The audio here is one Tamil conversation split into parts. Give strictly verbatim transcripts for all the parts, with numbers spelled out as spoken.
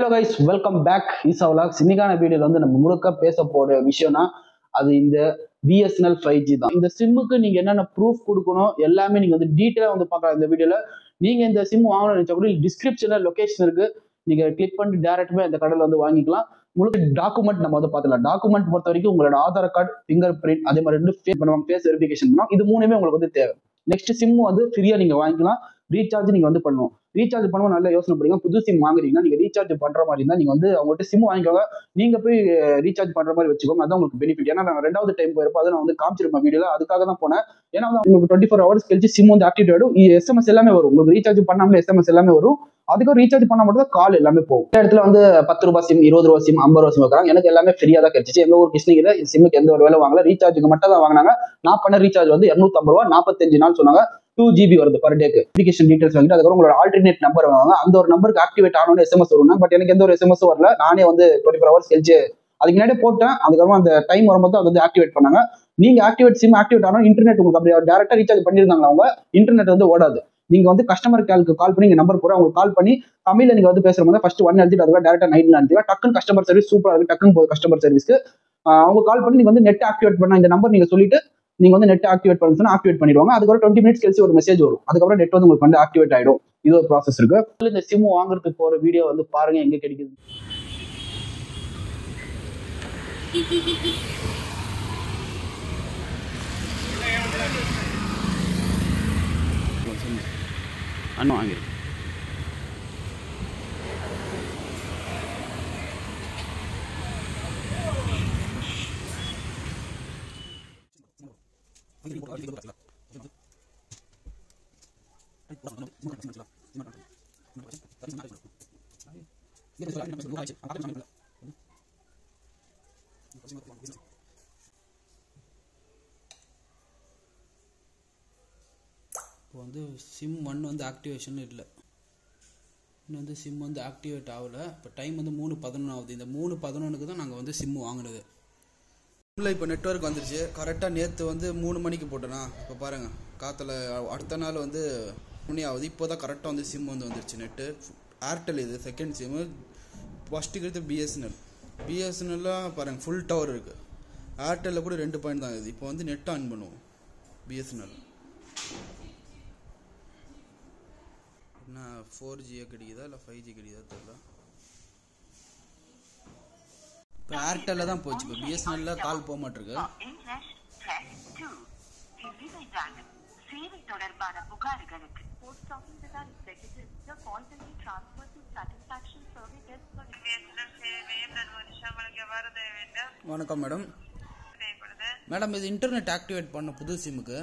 Hello guys, welcome back. Isa Vlogs. இன்னைக்கான வீடியோல வந்து நம்ம முழுக்க பேச போற விஷயம்னா அது இந்த B S N L five G தான். இந்த சிம்முக்கு நீங்க என்னென்ன ப்ரூஃப் கொடுக்கணும் எல்லாமே நீங்க வந்து டீடைலா வந்து பார்க்கலாம் இந்த வீடியோல. நீங்க இந்த சிம் வாங்கணும்னு நினைச்சா கூட டிஸ்கிரிப்ஷன்ல லொகேஷன் இருக்கு. நீங்க கிளிக் பண்ணி டைரக்டா இந்த கடையில வந்து வாங்கிக்கலாம். உங்களுக்கு டாக்குமெண்ட் நம்ம வந்து பார்த்துக்கலாம். டாக்குமெண்ட் பொறுத்த வரைக்கும் உங்களோட ஆதார் கார்டு, ஃபிங்கர் பிரிண்ட், அதே மாதிரி ரெண்டு ஃபேஸ் பண்ணுவாங்க, ஃபேஸ் வெரிஃபிகேஷன் பண்ணுவோம். இது மூணுமே உங்களுக்கு வந்து தேவை. நெக்ஸ்ட் சிம் வந்து ஃப்ரீயா நீங்க வாங்கிக்கலாம். ரீசார்ஜ் நீங்க வந்து பண்ணுவோம். ரீசார்ஜ் பண்ணுவோம் நல்லா யோசனை பண்ணுங்க. புது சிம் வாங்குறீங்கன்னா நீங்க ரீசார்ஜ் பண்ற மாதிரி இருந்தா நீங்க வந்து அவங்ககிட்ட சிம் வாங்கிக்கோங்க. நீங்க போய் ரீசார்ஜ் பண்ற மாதிரி வச்சுக்கோங்க. அதான் உங்களுக்கு பெனிஃபிட். ஏன்னா நான் ரெண்டாவது டைம் போயிருப்போம் அதை நான் வந்து காமிச்சிருப்பேன் வீடியோல. அதுக்காக தான் போனேன். ஏன்னா வந்து உங்களுக்கு டுவெண்ட்டி ஃபோர் ஹவர்ஸ் கழிச்சு சிம் வந்து ஆக்டிவேட் ஆயிடும். எஸ்எம்எஸ் எல்லாமே வரும். உங்களுக்கு ரீசார்ஜ் பண்ணாமலே எஸ்எம்எஸ் எல்லாமே வரும். அதுக்கும் ரீசார்ஜ் பண்ண மட்டும் தான் கால் எல்லாமே போகும். இந்த இடத்துல வந்து பத்து ரூபாய் சிம், இருபது ரூபாய் சிம், ஐம்பது ரூபாய் சிம் வைக்கிறாங்க. எனக்கு எல்லாமே ஃப்ரீயா தான் கிடைச்சிச்சு. எங்க ஊர் கிருஷ்ணகிரியில சிம்முக்கு எந்த ஒரு வேலை வாங்கல. ரீசார்ஜுக்கு மட்டும் தான் வாங்கினாங்க. நான் பண்ண ரீசார்ஜ் வந்து இருநூத்தி ஐம்பது ரூபாய் நாற்பத்தஞ்சு நாள் சொன்னாங்க. டூ ஜிபி வருது பர் டேக்கு. அப்ளிகேஷன் டீடைல்ஸ் வாங்கிட்டு அதுக்கப்புறம் உங்களோட ஆல்டர்னேட் நம்பர் வாங்க. அந்த ஒரு நம்பருக்கு ஆக்டிவேட் ஆனோன்னு எஸ்எம்எஸ் வரும். பட் எனக்கு எந்த ஒரு எஸ்எம்எஸ் வரல. நானே வந்து டுவெண்ட்டி ஃபோர் ஹவர்ஸ் கழிச்சு அதுக்கு முன்னாடி போட்டேன். அதுக்கப்புறம் அந்த டைம் வரும்போது அது வந்து ஆக்டிவேட் பண்ணாங்க. நீங்க ஆக்டிவேட் சிம் ஆக்டிவேட் ஆனோம் இன்டர்நெட் உங்களுக்கு அப்படி டேரக்டா ரீசார்ஜ் பண்ணிருந்தாங்க. அவங்க இன்டர்நெட் வந்து ஓடாது. நீங்க வந்து கஸ்டமர் கேருக்கு கால் பண்ணி நீங்க நம்பர் போற அவங்களுக்கு கால் பண்ணி தமிழ்ல நீங்க வந்து பேசுற மாதிரி ஃபர்ஸ்ட் ஒன் எழுதிட்டு அதுக்கு டேரக்டா நைன்ல எழுதியா டக்குன்னு கஸ்டமர் சர்வீஸ் சூப்பரா இருக்கு. டக்குன்னு போகுது கஸ்டமர் சர்வீஸ்க்கு. அவங்க கால் பண்ணி நீங்க வந்து நெட் ஆக்டிவேட் பண்ண இந்த நம்பர் நீங்க சொல்லிட்டு நீங்க வந்து நெட் ஆக்டிவேட் பண்ண சொன்னா ஆக்டிவேட் பண்ணிடுவாங்க. அதுக்கப்புறம் டுவெண்ட்டி மினிட்ஸ் கழிச்சு ஒரு மெசேஜ் வரும். அதுக்கப்புறம் நெட் வந்து உங்களுக்கு வந்து ஆக்டிவேட் ஆயிடும். இது ஒரு ப்ராசஸ் இருக்கு. இந்த சிம் வாங்குறதுக்கு போற வீடியோ வந்து பாருங்க எங்க கிடைக்குது. அண்ணா வாங்கிருக்கு. இப்போ வந்து சிம் ஒன் வந்து ஆக்டிவேஷன் இல்லை. இன்னும் வந்து சிம் வந்து ஆக்டிவேட் ஆகலை. இப்போ டைம் வந்து மூணு பதினொன்று ஆகுது. இந்த மூணு பதினொன்றுக்கு தான் நாங்கள் வந்து சிம் வாங்கினது. சிம்மில் இப்போ நெட்ஒர்க் வந்துருச்சு. கரெக்டாக நேற்று வந்து மூணு மணிக்கு போட்டேனா இப்போ பாருங்கள் காற்றுல அடுத்த நாள் வந்து மணி ஆகுது. இப்போ தான் கரெக்டாக வந்து சிம் வந்து வந்துருச்சு. நெட்டு ஏர்டெல் இது செகண்ட் சிம்மு. ஃபஸ்ட்டுக்கு எடுத்து பிஎஸ்என்எல். பிஎஸ்என்எல்லாம் பாருங்கள் ஃபுல் டவர் இருக்குது. ஏர்டெல்லில் கூட ரெண்டு பாயிண்ட் தான் இருக்குது. இப்போ வந்து நெட் ஆன் பண்ணுவோம் பிஎஸ்என்எல். என்ன ஃபோர் ஜியே கிடைக்குதா இல்லை ஃபைவ் ஜி கிடைக்குதா தெரியல. இப்போ ஏர்டெல்ல தான் போச்சு. இப்போ பிஎஸ்என்எல்ல கால் போக மாட்டிருக்கு. வணக்கம் மேடம். மேடம் இது இன்டர்நெட் ஆக்டிவேட் பண்ண புது சிம்முக்கு.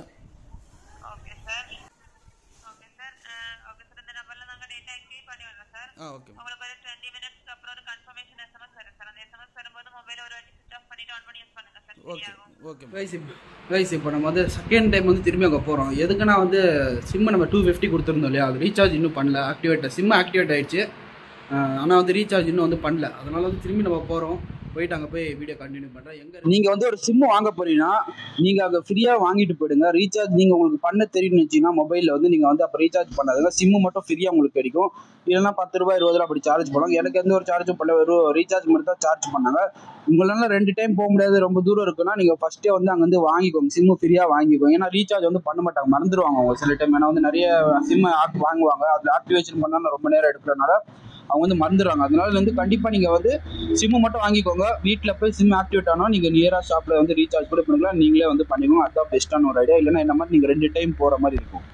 ஆ ஓகே. உங்களுக்கு ஒரு இருபது மினிட்ஸ்க்கு அப்புறம் ஒரு கன்ஃபர்மேஷன் எஸ்எம்எஸ் வரும் சார். அந்த எஸ்எம்எஸ் வரும்போது மொபைல ஒரு வாட்டி ஸ்விட்ச் ஆஃப் பண்ணிட்டு ஆன் பண்ணி யூஸ் பண்ணுங்க sir. Okay okay. Guys guys இப்போ நம்ம வந்து செகண்ட் டைம் வந்து திரும்பி அங்கே போகிறோம். எதுக்குன்னா வந்து சிம்மு நம்ம டூ ஃபிஃப்டி கொடுத்துருந்தோம் இல்லையா, அது ரீசார்ஜ் இன்னும் பண்ணல. ஆக்டிவேட் சிம்மு ஆக்டிவேட் ஆகிடுச்சு. ஆனால் வந்து ரீசார்ஜ் இன்னும் வந்து பண்ணல. அதனால வந்து திரும்பி நம்ம போகிறோம். போயிட்டு அங்கே போய் வீடியோ கண்டினியூ பண்ணுறேன். எங்கே நீங்கள் வந்து ஒரு சிம்மு வாங்க போறீங்கன்னா நீங்கள் அங்கே ஃப்ரீயாக வாங்கிட்டு போயிடுங்க. ரீசார்ஜ் நீங்கள் உங்களுக்கு பண்ண தெரியும்னு வச்சிங்கன்னா மொபைலில் வந்து நீங்கள் வந்து அப்போ ரீசார்ஜ் பண்ணாதுங்க. சிம்மு மட்டும் ஃப்ரீயாக உங்களுக்கு கிடைக்கும். இல்லைன்னா பத்து ரூபாய் இருபது ரூபா அப்படி சார்ஜ் பண்ணுவாங்க. எனக்கு எந்த ஒரு சார்ஜும் பண்ணல, வெறும் ரீசார்ஜ் மட்டும் தான் சார்ஜ் பண்ணாங்க. உங்களால ரெண்டு டைம் போக முடியாது, ரொம்ப தூரம் இருக்குன்னா நீங்கள் ஃபஸ்ட்டே வந்து அங்கே வந்து வாங்கிக்கோங்க. சிம்மு ஃப்ரீயாக வாங்கிக்கோங்க. ஏன்னா ரீசார்ஜ் வந்து பண்ண மாட்டாங்க, மறந்துடுவாங்க அவங்க சில டைம். ஏன்னா வந்து நிறைய சிம்மு வாங்குவாங்க, அதில் ஆக்டிவேஷன் பண்ணால் ரொம்ப நேரம் எடுக்கிறதுனால அவங்க வந்து மறந்துடுவாங்க. அதனால வந்து கண்டிப்பாக நீங்கள் வந்து சிம்மு மட்டும் வாங்கிக்கோங்க. வீட்டில் போய் சிம் ஆக்டிவேட் ஆனால் நீங்கள் நியராக ஷாப்பில் வந்து ரீசார்ஜ் கூட பண்ணிக்கலாம். நீங்களே வந்து பண்ணிக்கோங்க. அதுதான் பெஸ்ட்டான ஒரு ஐடியா. இல்லைன்னா என்ன மாதிரி நீங்கள் ரெண்டு டைம் போகிற மாதிரி இருக்கும்.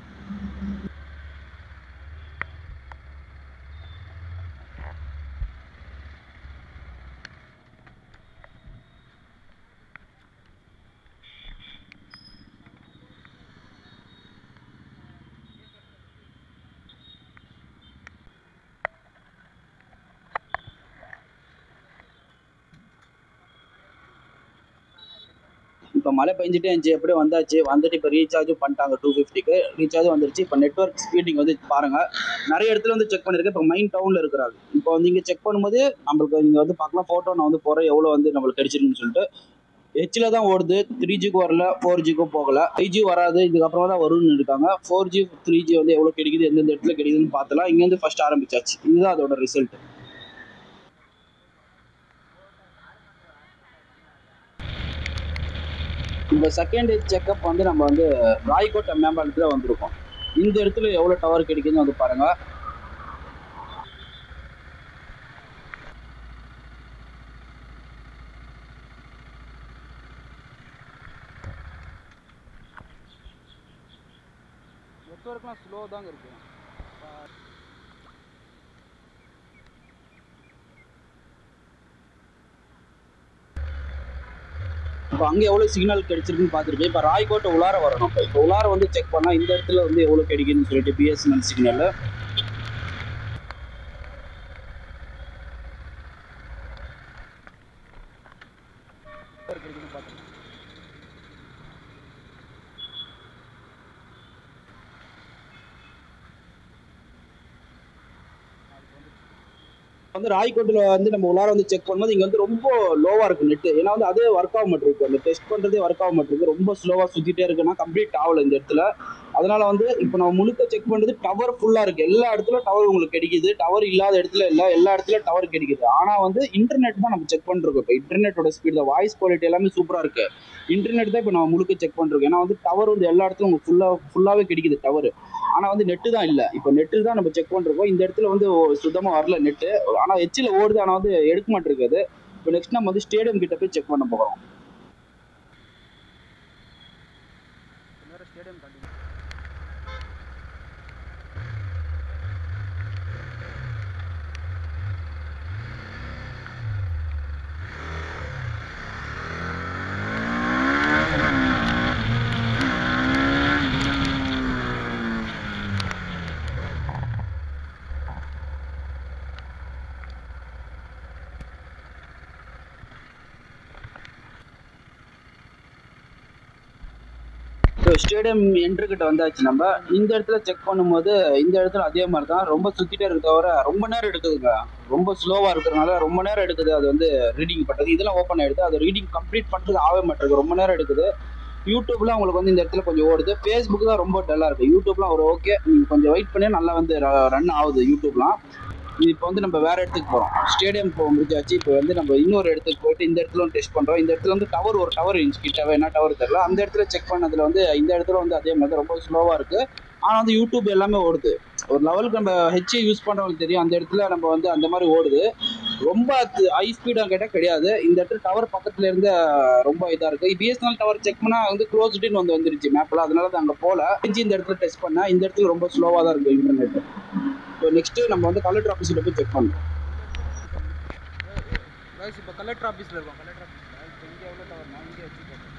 இப்போ மழை பெஞ்சிட்டே இருந்துச்சு, எப்படியே வந்தாச்சு. வந்துட்டு இப்போ ரீசார்ஜும் பண்ணிட்டாங்க. டூ ஃபிஃப்டிக்கு ரீசார்ஜும் வந்துருச்சு. இப்போ நெட்ஒர்க் ஸ்பீடிங் வந்து பாருங்கள். நிறைய இடத்துல வந்து செக் பண்ணியிருக்கேன். இப்போ மைன் டவுனில் இருக்கிறாங்க. இப்போ வந்து இங்கே செக் பண்ணும்போது நம்மளுக்கு நீங்கள் வந்து பார்க்கலாம். ஃபோட்டோ நான் வந்து போகிறேன் எவ்வளோ வந்து நம்மளுக்கு கிடைச்சிருக்குன்னு சொல்லிட்டு. ஹெச்சில் தான் ஓடுது. த்ரீ ஜிக்கு வரல, ஃபோர் ஜிக்கும் போகல, ஃபைவ் ஜி வராது. இதுக்கப்புறமா தான் வரும்னு இருக்காங்க. ஃபோர் ஜி த்ரீ ஜி வந்து எவ்வளோ கிடைக்குது, எந்தெந்த இடத்துல கிடைக்குதுன்னு பார்த்தலாம். இங்கேருந்து ஃபஸ்ட் ஆரம்பிச்சாச்சு. இதுதான் அதோட ரிசல்ட். இப்போ செகண்ட் செக்அப் வந்து நம்ம வந்து ராய்கோட்டை மேம்பாலத்தில் வந்திருக்கோம். இந்த இடத்துல எவ்வளோ டவர் கிடைக்குதுன்னு வந்து பாருங்க. நெட்வொர்க்லாம் ஸ்லோ தாங்க இருக்கு. இப்போ அங்கே எவ்வளோ சிக்னல் கிடைச்சிருக்குன்னு பார்த்துருக்கேன். இப்போ ராய்கோட்டை உள்ளார வரணும். இப்போ உள்ளார வந்து செக் பண்ணால் இந்த இடத்துல வந்து எவ்வளோ கிடைக்குதுன்னு சொல்லிட்டு பிஎஸ்என்எல் சிக்னல் கிடைக்குதுன்னு பார்த்துருக்கேன். வந்து ராய்கோட்டில் வந்து நம்ம உள்ளார வந்து செக் பண்ணும்போது இங்கே வந்து ரொம்ப லோவாக இருக்குது நெட்டு. ஏன்னா வந்து அதே ஒர்க் ஆக மாட்டிருக்கு, அந்த டெஸ்ட் பண்ணுறதே ஒர்க் ஆக மாட்டிருக்கு. ரொம்ப ஸ்லோவாக சுற்றிட்டே இருக்குன்னா கம்ப்ளீட் ஆகலை இந்த இடத்துல. அதனால வந்து இப்போ நம்ம முழுக்க செக் பண்ணுறது டவர் ஃபுல்லாக இருக்குது. எல்லா இடத்துல டவர் உங்களுக்கு கிடைக்குது, டவர் இல்லாத இடத்துல இல்லை, எல்லா இடத்துல டவர் கிடைக்குது. ஆனால் வந்து இன்டர்நெட் தான் நம்ம செக் பண்ணிருக்கோம். இப்போ இன்டர்நெட்டோட ஸ்பீட் தான், வாய்ஸ் குவாலிட்டி எல்லாமே சூப்பராக இருக்குது. இன்டர்நெட் தான் இப்போ நம்ம முழுக்க செக் பண்ணிருக்கோம். ஏன்னா வந்து டவர் வந்து எல்லா இடத்துலையும் உங்களுக்கு ஃபுல்லாக ஃபுல்லாகவே கிடைக்குது டவர். ஆனால் வந்து நெட்டு தான் இல்லை. இப்போ நெட்டில் தான் நம்ம செக் பண்ணிருக்கோம். இந்த இடத்துல வந்து சுத்தமாக வரல நெட்டு. ஆனால் ஹெச்சில் ஓடுது, ஆனால் வந்து எடுக்க மாட்டிருக்காது. இப்போ நெக்ஸ்ட் நம்ம வந்து ஸ்டேடியம் கிட்ட போய் செக் பண்ண போகிறோம். ஸ்டேடியம் கண்டிப்பாக ஸ்டேடியம் என்ட்ருக்கிட்ட வந்தாச்சு. நம்ம இந்த இடத்துல செக் பண்ணும்போது இந்த இடத்துல அதே மாதிரி தான் ரொம்ப சுற்றிட்டே இருக்க தவிர ரொம்ப நேரம் எடுக்குதுங்க. ரொம்ப ஸ்லோவாக இருக்கிறதுனால ரொம்ப நேரம் எடுக்குது. அது வந்து ரீடிங் பண்ணுறது இதெல்லாம் ஓப்பன் ஆகிடுது. அது ரீடிங் கம்ப்ளீட் பண்ணுறது ஆகவே மாட்டேங்குது, ரொம்ப நேரம் எடுக்குது. யூடியூப்லாம் உங்களுக்கு வந்து இந்த இடத்துல கொஞ்சம் ஓடுது. ஃபேஸ்புக் தான் ரொம்ப டல்லாக இருக்குது. யூடியூப்லாம் ஒரு ஓகே, நீங்கள் கொஞ்சம் வெயிட் பண்ணி நல்லா வந்து ரன் ஆகுது யூடியூப்லாம். இப்போ வந்து நம்ம வேறு இடத்துக்கு போகிறோம். ஸ்டேடியம் போக முடிஞ்சாச்சு. இப்போ வந்து நம்ம இன்னொரு இடத்துக்கு போயிட்டு இந்த இடத்துல டெஸ்ட் பண்ணுறோம். இந்த இடத்துல வந்து டவர் ஒரு டவர் இன்ச் கிட்டவே என்ன டவர் தெரியல. அந்த இடத்துல செக் பண்ணதில் வந்து இந்த இடத்துல வந்து அதே மாதிரி ரொம்ப ஸ்லோவாக இருக்குது. ஆனால் வந்து யூடியூப் எல்லாமே ஓடுது. ஒரு லெவலுக்கு நம்ம ஹெச்ஏ யூஸ் பண்ணுறவங்களுக்கு தெரியும். அந்த இடத்துல நம்ம வந்து அந்த மாதிரி ஓடுது. ரொம்ப ஹை ஸ்பீடாக கேட்டால் கிடையாது. இந்த இடத்துல டவர் பக்கத்துல இருந்து ரொம்ப இதாக இருக்குது. பிஎஸ்என்எல் டவர் செக் பண்ணால் வந்து க்ளோஸ்டுன்னு வந்து வந்துருச்சு மேப்பில். அதனால தான் அங்கே போகல. இந்த இடத்துல டெஸ்ட் பண்ணால் இந்த இடத்துல ரொம்ப ஸ்லோவாக தான் இருக்குது இன்டர்நெட். இப்போ நெக்ஸ்ட்டு நம்ம வந்து கலெக்டர் ஆஃபீஸில் போய் செக் பண்ணுறோம். இப்போ கலெக்டர் ஆஃபீஸில் இருக்கோம். கலெக்டர் ஆஃபீஸில் இப்போ இங்கே எவ்வளோ டவர் நான் இங்கே வச்சு கேட்குறேன்.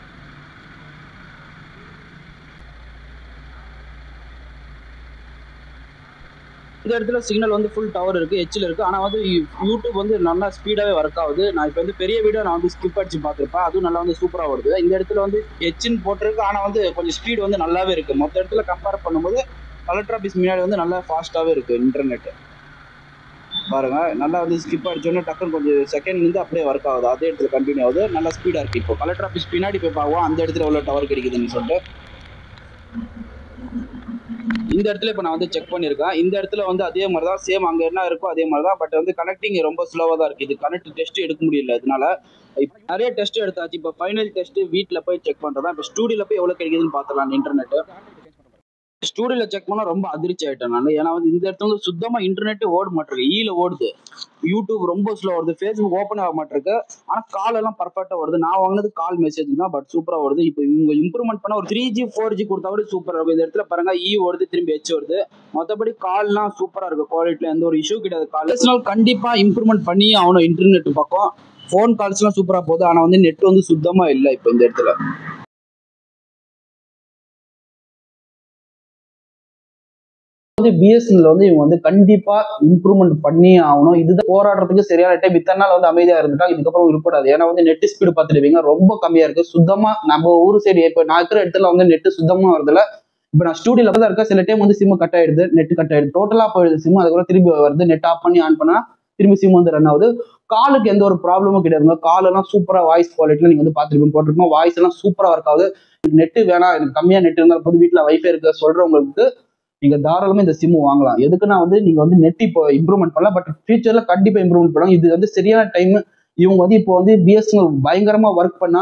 இந்த இடத்துல சிக்னல் வந்து ஃபுல் டவர் இருக்குது, ஹெச்சில் இருக்குது. ஆனால் வந்து யூடியூப் வந்து நல்லா ஸ்பீடாகவே ஒர்க் ஆகுது. நான் இப்போ வந்து பெரிய வீடியோ நான் வந்து ஸ்கிப் அடிச்சு பார்த்துருப்பேன். அதுவும் நல்லா வந்து சூப்பராக வருது. இந்த இடத்துல வந்து ஹெச்சின்னு போட்டிருக்கு. ஆனால் வந்து கொஞ்சம் ஸ்பீடு வந்து நல்லாவே இருக்குது. மொத்த இடத்துல கம்பேர் பண்ணும்போது கலெக்டர் ஆஃபீஸ் முன்னாடி வந்து நல்லா ஃபாஸ்ட்டாகவே இருக்குது இன்டர்நெட்டு. பாருங்கள், நல்லா வந்து ஸ்கிப் அடிச்சோன்னே டக்குன்னு கொஞ்சம் செகண்ட் வந்து அப்படியே ஒர்க் ஆகுது. அதே இடத்துல கண்டினியூ ஆகுது. நல்லா ஸ்பீடாக இருக்குது. இப்போ கலெக்டர் ஆஃபீஸ் பின்னாடி போய் பார்ப்போம் அந்த இடத்துல எவ்வளோ டவர் கிடைக்குதுன்னு சொல்லிட்டு. இந்த இடத்துல இப்போ நான் வந்து செக் பண்ணியிருக்கேன். இந்த இடத்துல வந்து அதே மாதிரி தான், சேம் அங்கே என்ன இருக்கோ அதே மாதிரி தான். பட் வந்து கனெக்டிங் ரொம்ப ஸ்லோவாக தான் இருக்குது. இது கனெக்ட் டெஸ்ட் எடுக்க முடியல. இதனால இப்போ நிறைய டெஸ்ட் எடுத்தாச்சு. இப்போ ஃபைனல் டெஸ்ட்டு வீட்டில் போய் செக் பண்ணுறதா. இப்போ ஸ்டூடியோவில் போய் எவ்வளோ கிடைக்குதுன்னு பார்த்துக்கலாம் இன்டர்நெட்டு. ஸ்டூடியோவில் செக் பண்ணால் ரொம்ப அதிர்ச்சி ஆகிட்டேன் நான். ஏன்னா வந்து இந்த இடத்துல வந்து சுத்தமாக இன்டர்நெட்டு ஓட மாட்டிருக்கு. ஈல ஓடுது. யூடியூப் ரொம்ப ஸ்லோ வருது. ஃபேஸ்புக் ஓப்பன் ஆக மாட்டிருக்கு. ஆனால் கால் எல்லாம் பர்ஃபெக்டாக வருது. நான் வாங்கினது கால் மெசேஜ் தான், பட் சூப்பராக வருது. இப்போ இவங்க இம்ப்ரூவ்மெண்ட் பண்ண ஒரு த்ரீ ஜி ஃபோர் ஜி கொடுத்தா கூட சூப்பராக இருக்கும். இந்த இடத்துல பாருங்க, இ வருது, திரும்பி ஹெச் வருது. மற்றபடி கால்லாம் சூப்பராக இருக்குது. குவாலிட்டியில் எந்த ஒரு இஷ்யூ கிடையாது. கால் கண்டிப்பாக இம்ப்ரூவ்மெண்ட் பண்ணி ஆகணும். இன்டர்நெட் பக்கம் ஃபோன் கால்ஸ்லாம் சூப்பராக போகுது. ஆனால் வந்து நெட் வந்து சுத்தமாக இல்லை இப்போ இந்த இடத்துல. வந்து பிஎஸ்என்எல் வந்து இவங்க வந்து கண்டிப்பா இம்ப்ரூவ்மெண்ட் பண்ணி ஆகணும். இதுதான் போராடுறதுக்கு சரியான டைம். இத்தனை நாள் வந்து அமைதியா இருந்துட்டாங்க, இதுக்கப்புறம் இருக்கக்கூடாது. ஏன்னா வந்து நெட் ஸ்பீடு பார்த்துடுவீங்க, ரொம்ப கம்மியா இருக்கு. சுத்தமா நம்ம ஊர் சைடு இப்போ நான் இருக்கிற இடத்துல வந்து நெட் சுத்தமா வருதுல. இப்போ நான் ஸ்டூடியோல தான் இருக்கேன். சில டைம் வந்து சிம் கட் ஆயிடுது, நெட் கட் ஆயிடுது, டோட்டலா போயிடுது சிம். அதுக்கப்புறம் திரும்பி வருது, நெட் ஆஃப் பண்ணி ஆன் பண்ணா திரும்பி சிம் வந்து ரன் ஆகுது. காலுக்கு எந்த ஒரு ப்ராப்ளமும் கிடையாதுங்க. கால் எல்லாம் சூப்பரா வாய்ஸ் குவாலிட்டில நீங்க வந்து பார்த்துருப்பீங்க, போட்டிருப்போம். வாய்ஸ் எல்லாம் சூப்பரா ஒர்க் ஆகுது. நெட் வேணாம், எனக்கு கம்மியா நெட் இருந்தாலும் போது, வீட்டுல வைஃபை இருக்க சொல்றவங்களுக்கு நீங்க தாராளமா இந்த சிம் வாங்கலாம். எதுக்குன்னா வந்து நீங்க வந்து நெட் இப்போ இம்ப்ரூவ்மெண்ட் பண்ணலாம், பட் ஃபியூச்சர்ல கண்டிப்பா இம்ப்ரூவ்மெண்ட் பண்ணலாம். இது வந்து சரியான டைம். இவங்க வந்து இப்போ வந்து பிஎஸ்என்எல் பயங்கரமா ஒர்க் பண்ணா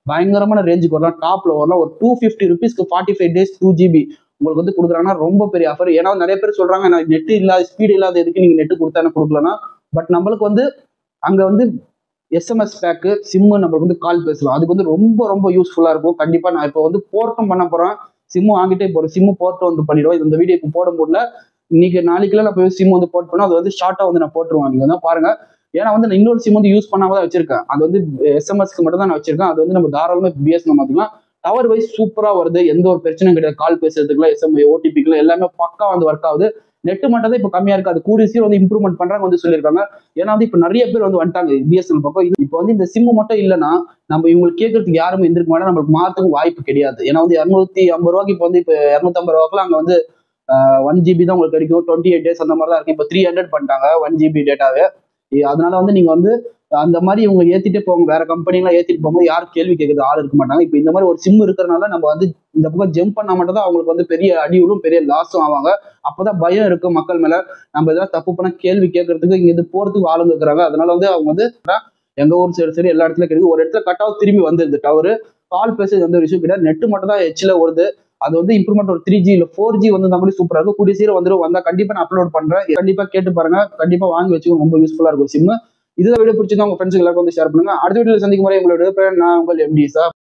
பயங்கரமான ரேஞ்சுக்கு வரலாம், டாப்ல வரலாம். ஒரு டூ ஃபிஃப்டி ருபீஸ்க்கு forty five days two GB உங்களுக்கு வந்து கொடுக்குறாங்கன்னா ரொம்ப பெரிய ஆஃபர். ஏன்னா நிறைய பேர் சொல்றாங்க நான் நெட் இல்லாத ஸ்பீடு இல்லாத எதுக்கு நீங்க நெட் கொடுத்தானே கொடுக்கலன்னா, பட் நம்மளுக்கு வந்து அங்க வந்து எஸ்எம்எஸ் பேக்கு சிம்மு நம்மளுக்கு வந்து கால் பேசலாம். அதுக்கு வந்து ரொம்ப ரொம்ப யூஸ்ஃபுல்லா இருக்கும். கண்டிப்பா நான் இப்போ வந்து போர்ட்டும் பண்ண போறேன், சிம்மு வாங்கிட்டே போறேன், சிம்மு போர்ட்டும் வந்து பண்ணிடுவோம். இந்த வீடியோ இப்போ போட முடியல, இன்னைக்கு நாளைக்குள்ள நான் போய் சிம் வந்து போர்ட் பண்ணா அது வந்து ஷார்ட்டா வந்து நான் போட்டுருவேன். நீங்க வந்து பாருங்க, ஏன்னா வந்து நான் இன்னொரு சிம் வந்து யூஸ் பண்ணாம தான் வச்சிருக்கேன். அது வந்து எஸ்எம்எஸ்க்கு மட்டும் தான் நான் வச்சிருக்கேன். அது வந்து நம்ம தாராளமா பிஎஸ்என்எல் மாத்திக்கலாம். டவர் வைஸ் சூப்பரா வருது, எந்த ஒரு பிரச்சனையும் கிடையாது. கால் பேசுறதுக்குலாம் எஸ்எம்ஐ ஓடிபிக்குலாம் எல்லாமே பக்கா வந்து ஒர்க் ஆகுது. நெட் மட்டும் தான் இப்போ கம்மியா இருக்கு, அது கூடிய சீக்கிரம் வந்து இம்ப்ரூவ்மெண்ட் பண்றாங்க வந்து சொல்லியிருக்காங்க. ஏன்னா வந்து இப்போ நிறைய பேர் வந்து வந்துட்டாங்க பிஎஸ்என்எல் பக்கம். இது இப்போ வந்து இந்த சிம் மட்டும் இல்லைன்னா நம்ம இவங்களுக்கு கேட்கறதுக்கு யாருமே எந்திருக்க மாட்டா, நம்மளுக்கு மாறதுக்கு வாய்ப்பு கிடையாது. ஏன்னா வந்து இரநூத்தி ஐம்பது ரூபாய்க்கு இப்போ வந்து இப்போ இரநூத்தி ஐம்பது ரூபாய்க்குலாம் அங்க வந்து ஒன் ஜிபி தான் உங்களுக்கு கிடைக்கும். டுவெண்ட்டி எயிட் டேஸ் அந்த மாதிரி தான் இருக்கு. இப்போ த்ரீ ஹண்ட்ரட் பண்ணிட்டாங்க ஒன் ஜிபி டேட்டாவே. அதனால வந்து நீங்க வந்து அந்த மாதிரி இவங்க ஏத்திட்டு போங்க, வேற கம்பெனிலாம் ஏத்திட்டு போகும்போது யாரும் கேள்வி கேட்கறது ஆள் இருக்க மாட்டாங்க. இப்போ இந்த மாதிரி ஒரு சிம் இருக்கிறனால நம்ம வந்து இந்த பக்கம் ஜம்ப் பண்ணா மட்டும் தான் அவங்களுக்கு வந்து பெரிய அடிவிலும் பெரிய லாஸும் ஆவாங்க. அப்பதான் பயம் இருக்கும் மக்கள் மேல, நம்ம எதாவது தப்பு பண்ண கேள்வி கேட்கறதுக்கு இங்க இருந்து போறதுக்கு ஆளுங்க இருக்கிறாங்க. அதனால வந்து அவங்க வந்து எங்க ஊர் சரி சரி எல்லா இடத்துலயும் கிடைக்குது. ஒரு இடத்துல கட் ஆஃப் திரும்பி வந்துருது டவர், கால் பேசுறது எந்த ஒரு விஷயம் கிடையாது. நெட் மட்டும் தான் ஹெச்ல வருது. அது வந்து இம்ப்ரூவ்மெண்ட் ஒரு த்ரீ ஜி இல்ல ஃபோர் ஜி வந்து கூட சூப்பரா இருக்கும். கூடிய சீரம் வந்துடும். வந்தா கண்டிப்பா நான் அப்லோட் பண்றேன், கண்டிப்பா கேட்டு பாருங்க, கண்டிப்பா வாங்கி வச்சுக்கோங்க, ரொம்ப யூஸ்ஃபுல்லா இருக்கும் சிம். இதுல வீடியோ பிடிச்சிருந்தா உங்க ஃப்ரெண்ட்ஸ்க்கு எல்லாருக்கும் வந்து ஷேர் பண்ணுங்க. அடுத்த வீடியோல சந்திக்கும் முறை உங்களோட நான் உங்கள் எம்டி சார்.